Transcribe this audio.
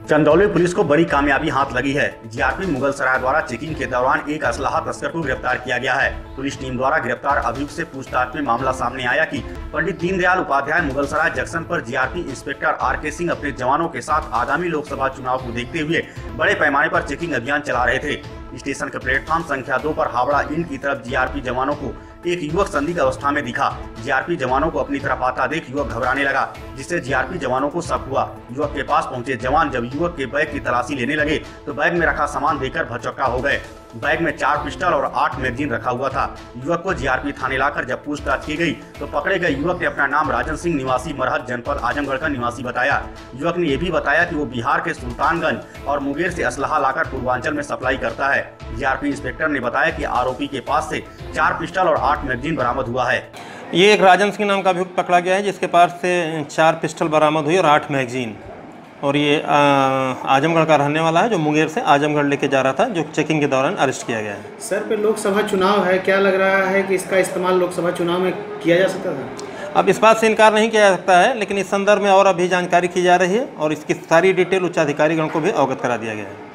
Chandauli police को बड़ी कामयाबी हाथ लगी है। जीआरपी मुगलसराय द्वारा चेकिंग के दौरान एक असलाहा तस्कर को गिरफ्तार किया गया है। पुलिस टीम द्वारा गिरफ्तार अभियुक्त से पूछताछ में मामला सामने आया कि पंडित दीनदयाल उपाध्याय मुगलसराय जंक्शन पर जीआरपी इंस्पेक्टर आर.के. सिंह अपने जवानों के साथ आगामी लोकसभा चुनाव को देखते हुए बड़े पैमाने पर चेकिंग अभियान चला रहे थे। स्टेशन के प्लेटफॉर्म संख्या 2 पर हावड़ा इन की तरफ जीआरपी जवानों को एक युवक संदिग्ध अवस्था में दिखा। जीआरपी जवानों को अपनी तरफ आता देख युवक घबराने लगा, जिससे जीआरपी जवानों को शक हुआ। युवक के पास पहुंचे जवान जब युवक के बैग की तलाशी लेने लगे तो बैग में रखा सामान देखकर भौचक्का हो गए। बैग में 4 पिस्टल और 8 मैगजीन रखा हुआ था। युवक को जीआरपी थाने लाकर जब पूछताछ की गई तो पकड़े गए युवक ने अपना नाम राजन सिंह निवासी मरहत जनपद आजमगढ़ का निवासी बताया। युवक ने ये भी बताया कि वो बिहार के सुल्तानगंज और मुंगेर से असलाहा लाकर पूर्वांचल में सप्लाई करता है। जीआरपी इंस्पेक्टर ने बताया कि आरोपी के पास से 4 पिस्टल और 8 मैगजीन बरामद हुआ है। ये एक राजन सिंह नाम का अभियुक्त पकड़ा गया है, जिसके पास से 4 पिस्टल बरामद हुई और 8 मैगजीन। और ये आजमगढ़ का रहने वाला है, जो मुंगेर से आजमगढ़ लेके जा रहा था, जो चेकिंग के दौरान अरेस्ट किया गया है। सर, पे लोकसभा चुनाव है, क्या लग रहा है कि इसका इस्तेमाल लोकसभा चुनाव में किया जा सकता था? अब इस बात से इनकार नहीं किया जा सकता है, लेकिन इस संदर्भ में और अभी जानकारी की जा रही है और इसकी सारी डिटेल उच्च अधिकारीगण को भी अवगत करा दिया गया है।